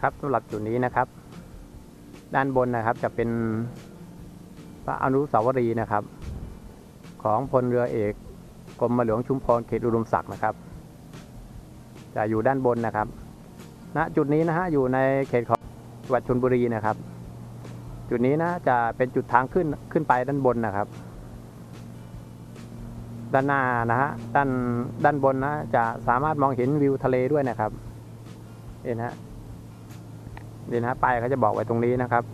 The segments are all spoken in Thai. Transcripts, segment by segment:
ครับสำหรับจุดนี้นะครับด้านบนนะครับจะเป็นพระอนุสาวรีย์นะครับของพลเรือเอกกรมหลวงชุมพรเขตอุดมศักดิ์นะครับจะอยู่ด้านบนนะครับณจุดนี้นะฮะอยู่ในเขตของจังหวัดชลบุรีนะครับจุดนี้นะจะเป็นจุดทางขึ้นไปด้านบนนะครับด้านหน้านะฮะด้านบนนะจะสามารถมองเห็นวิวทะเลด้วยนะครับเห็นฮะนี่นะป้ายเขาจะบอกไว้ตรงนี้นะครับ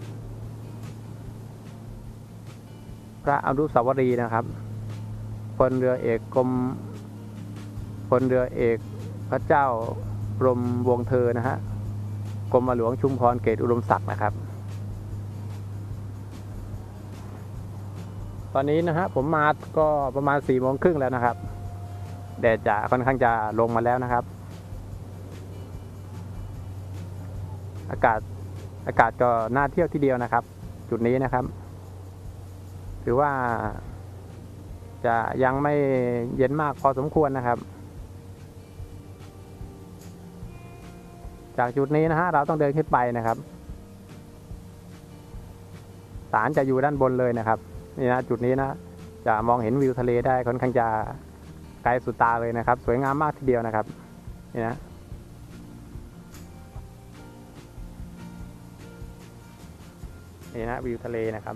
พระอนุสาวรีย์นะครับพลเรือเอกพระเจ้าบรมวงศ์เธอนะฮะกรมหลวงชุมพรเขตอุดมศักดิ์นะครับตอนนี้นะฮะผมมาก็ประมาณ4:30แล้วนะครับแดดจะค่อนข้างจะลงมาแล้วนะครับอากาศก็น่าเที่ยวทีเดียวนะครับจุดนี้นะครับถือว่าจะยังไม่เย็นมากพอสมควรนะครับจากจุดนี้นะฮะเราต้องเดินขึ้นไปนะครับศาลจะอยู่ด้านบนเลยนะครับนี่นะจุดนี้นะจะมองเห็นวิวทะเลได้ค่อนข้างจะไกลสุดตาเลยนะครับสวยงามมากทีเดียวนะครับนี่นะวิวทะเลนะครับ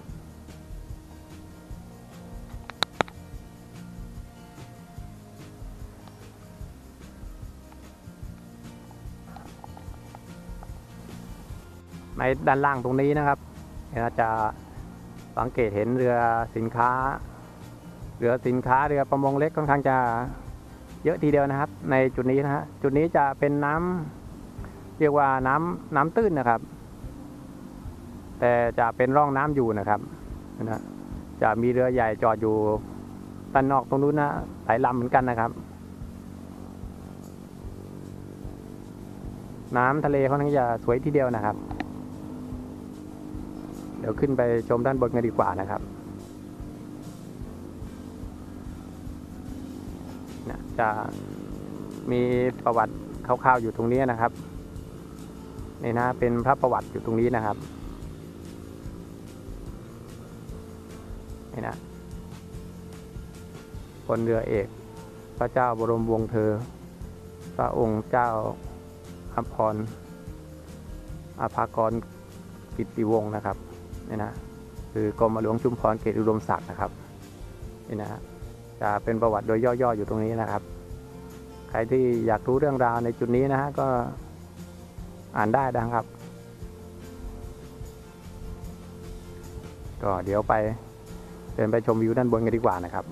ในด้านล่างตรงนี้นะครับจะสังเกตเห็นเรือสินค้าเรือประมงเล็กค่อนข้างจะเยอะทีเดียวนะครับในจุดนี้นะฮะจุดนี้จะเป็นน้ำเรียกว่าน้ำตื้นนะครับแต่จะเป็นร่องน้ำอยู่นะครับนะจะมีเรือใหญ่จอดอยู่ด้านนอกตรงนู้นนะหลายลำเหมือนกันนะครับน้ำทะเลค่อนข้างจะสวยทีเดียวนะครับเดี๋ยวขึ้นไปชมด้านบนกันดีกว่านะครับจะมีประวัติคร่าวๆอยู่ตรงนี้นะครับนี่นะเป็นพระประวัติอยู่ตรงนี้นะครับนี่นะพลเรือเอกพระเจ้าบรมวงศ์เธอพระองค์เจ้าอาภากรกิตติวงศ์นะครับนี่นะคือกรมหลวงชุมพรเขตอุดมศักดิ์นะครับนี่นะจะเป็นประวัติโดยย่อๆอยู่ตรงนี้นะครับใครที่อยากรู้เรื่องราวในจุดนี้นะฮะก็อ่านได้นะครับก็เดี๋ยวเดินไปชมวิวด้านบนกันดีกว่านะครับ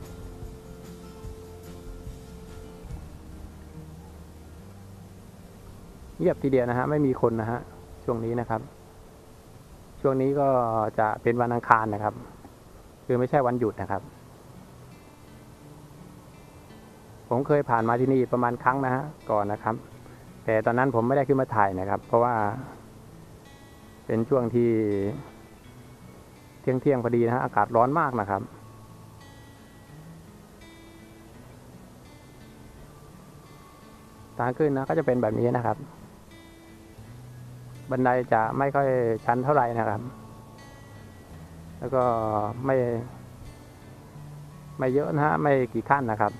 เงียบทีเดียวนะฮะไม่มีคนนะฮะช่วงนี้นะครับช่วงนี้ก็จะเป็นวันอังคารนะครับคือไม่ใช่วันหยุดนะครับผมเคยผ่านมาที่นี่ประมาณครั้งนะฮะก่อนนะครับแต่ตอนนั้นผมไม่ได้ขึ้นมาถ่ายนะครับเพราะว่าเป็นช่วงที่เที่ยงพอดีนะฮะอากาศร้อนมากนะครับทางขึ้นนะก็จะเป็นแบบนี้นะครับบันไดจะไม่ค่อยชันเท่าไหร่นะครับแล้วก็ไม่เยอะนะฮะไม่กี่ขั้นนะครับ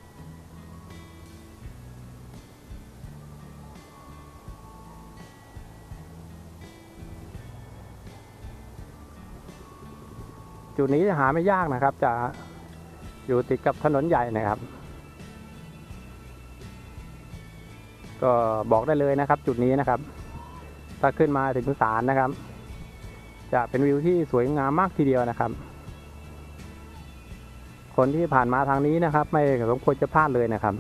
จุดนี้หาไม่ยากนะครับจะอยู่ติดกับถนนใหญ่นะครับก็บอกได้เลยนะครับจุดนี้นะครับถ้าขึ้นมาถึงศาลนะครับจะเป็นวิวที่สวยงามมากทีเดียวนะครับคนที่ผ่านมาทางนี้นะครับไม่สมควรจะพลาดเลยนะครับ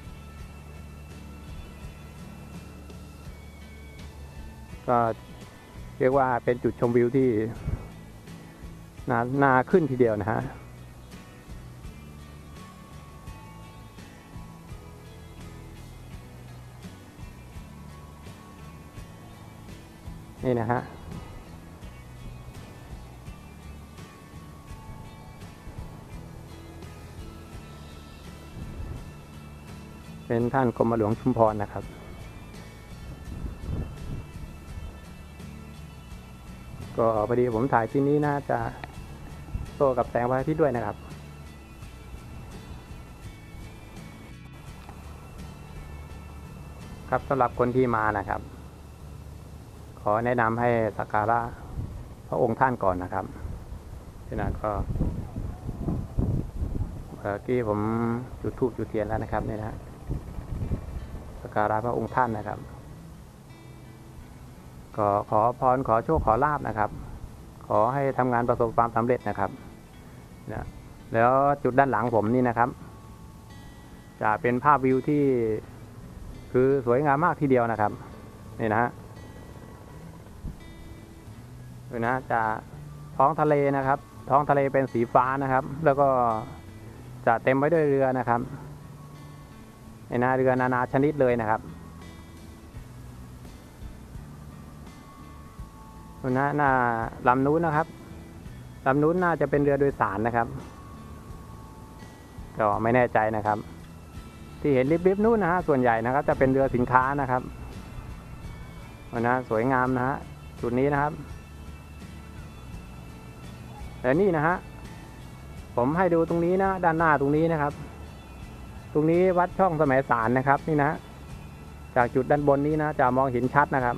ก็เรียกว่าเป็นจุดชมวิวที่น่าขึ้นทีเดียวนะฮะนี่นะฮะเป็นท่านกรมหลวงชุมพรนะครับก็พอดีผมถ่ายที่นี้นะจะโตกับแสงพระอาทิตย์ด้วยนะครับครับสำหรับคนที่มานะครับขอแนะนำให้สักการะพระองค์ท่านก่อนนะครับที่นั้นก็เมื่อกี้ผมจุดธูปจุดเทียนแล้วนะครับนี่นะสักการะพระองค์ท่านนะครับก็ขอพรขอโชคขอลาภนะครับขอให้ทำงานประสบความสำเร็จนะครับนะแล้วจุดด้านหลังผมนี่นะครับจะเป็นภาพวิวที่คือสวยงามมากทีเดียวนะครับนี่นะฮะดูนะจะท้องทะเลนะครับท้องทะเลเป็นสีฟ้านะครับแล้วก็จะเต็มไปด้วยเรือนะครับนี่นะเรือนานาชนิดเลยนะครับดูนะหน้าลำนู้นนะครับลำนู้นน่าจะเป็นเรือโดยสารนะครับก็ไม่แน่ใจนะครับที่เห็นริบๆนู้นนะฮะส่วนใหญ่นะครับจะเป็นเรือสินค้านะครับนะสวยงามนะฮะจุดนี้นะครับแต่นี่นะฮะผมให้ดูตรงนี้นะด้านหน้าตรงนี้นะครับตรงนี้วัดช่องแสมสารนะครับนี่นะจากจุดด้านบนนี้นะจะมองเห็นชัดนะครับ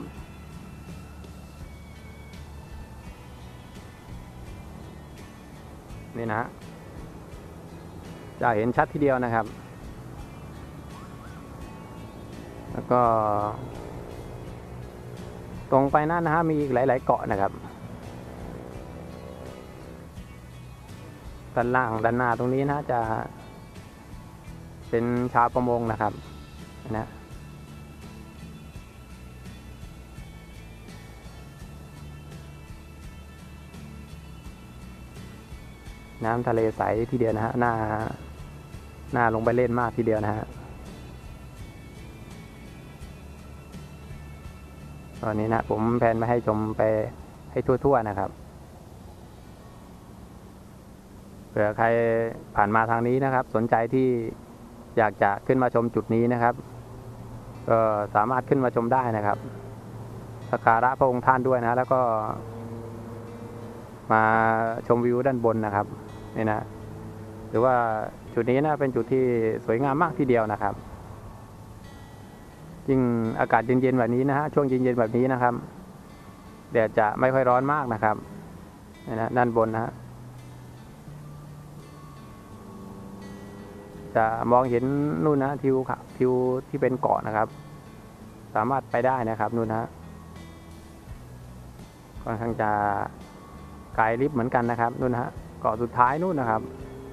นี่นะจะเห็นชัดทีเดียวนะครับแล้วก็ตรงไปนั่นนะฮะมีอีกหลายๆเกาะนะครับด้านล่างด้านหน้าตรงนี้นะจะเป็นชาวประมงนะครับนะน้ำทะเลใสทีเดียวนะฮะน่าลงไปเล่นมากทีเดียวนะฮะตอนนี้นะผมแพนมาให้ชมไปให้ทั่วๆนะครับเผื่อใครผ่านมาทางนี้นะครับสนใจที่อยากจะขึ้นมาชมจุดนี้นะครับก็สามารถขึ้นมาชมได้นะครับสักการะพระองค์ท่านด้วยนะแล้วก็มาชมวิวด้านบนนะครับนี่นะหรือว่าจุดนี้นะเป็นจุดที่สวยงามมากทีเดียวนะครับยิ่งอากาศเย็นๆแบบนี้นะฮะช่วงเย็นๆแบบนี้นะครับแดดจะไม่ค่อยร้อนมากนะครับนี่นะด้านบนนะฮะจะมองเห็นนู่นนะทิวที่เป็นเกาะนะครับสามารถไปได้นะครับนู่นนะค่อนข้างจะไกลลิฟต์เหมือนกันนะครับนู่นนะเกาะสุดท้ายนู่นนะครับ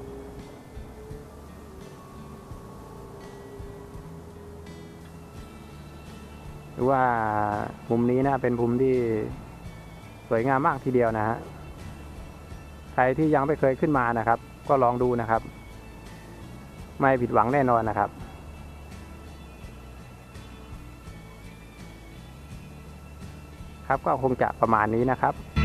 หรือว่ามุมนี้นะเป็นมุมที่สวยงามมากทีเดียวนะฮะใครที่ยังไม่เคยขึ้นมานะครับก็ลองดูนะครับไม่ผิดหวังแน่นอนนะครับครับก็คงจะประมาณนี้นะครับ